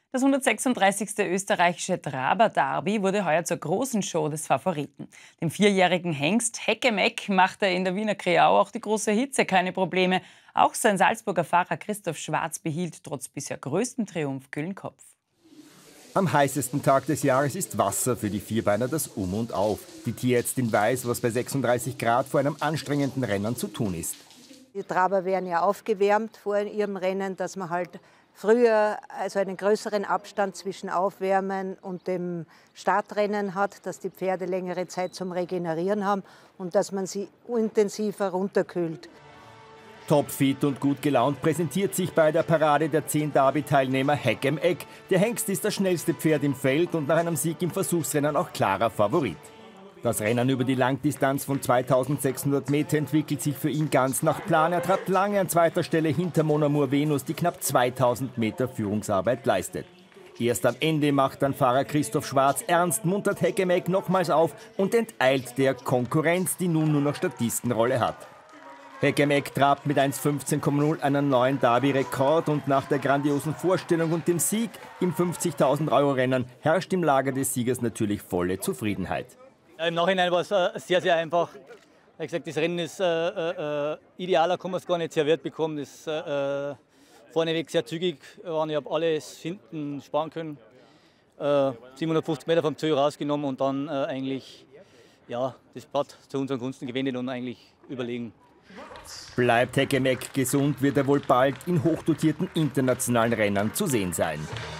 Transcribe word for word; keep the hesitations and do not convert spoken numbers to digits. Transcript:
Das hundertsechsunddreißigste österreichische Traber-Derby wurde heuer zur großen Show des Favoriten. Dem vierjährigen Hengst Heck'emeck machte in der Wiener Kreau auch die große Hitze keine Probleme. Auch sein Salzburger Fahrer Christoph Schwarz behielt trotz bisher größtem Triumph kühlen Kopf. Am heißesten Tag des Jahres ist Wasser für die Vierbeiner das Um und Auf. Die Tierärztin weiß, was bei sechsunddreißig Grad vor einem anstrengenden Rennen zu tun ist. Die Traber werden ja aufgewärmt vor ihrem Rennen, dass man halt früher also einen größeren Abstand zwischen Aufwärmen und dem Startrennen hat, dass die Pferde längere Zeit zum Regenerieren haben und dass man sie intensiver runterkühlt. Topfit und gut gelaunt präsentiert sich bei der Parade der zehn Derby-Teilnehmer Heck'emeck. Der Hengst ist das schnellste Pferd im Feld und nach einem Sieg im Versuchsrennen auch klarer Favorit. Das Rennen über die Langdistanz von zweitausendsechshundert Meter entwickelt sich für ihn ganz nach Plan. Er trat lange an zweiter Stelle hinter Mon Amour Venus, die knapp zweitausend Meter Führungsarbeit leistet. Erst am Ende macht dann Fahrer Christoph Schwarz ernst, muntert Heck'emeck nochmals auf und enteilt der Konkurrenz, die nun nur noch Statistenrolle hat. Heck'emeck trabt mit eins fünfzehn Komma null einen neuen Derby-Rekord und nach der grandiosen Vorstellung und dem Sieg im fünfzigtausend Euro Rennen herrscht im Lager des Siegers natürlich volle Zufriedenheit. Im Nachhinein war es äh, sehr, sehr einfach. Wie gesagt, das Rennen ist äh, äh, idealer, kann man es gar nicht serviert bekommen. Das äh, vorneweg sehr zügig waren. Ich habe alles hinten sparen können. Äh, siebenhundertfünfzig Meter vom Ziel rausgenommen und dann äh, eigentlich ja, das Blatt zu unseren Gunsten gewendet und eigentlich überlegen. Bleibt Heck'emeck gesund, wird er wohl bald in hochdotierten internationalen Rennen zu sehen sein.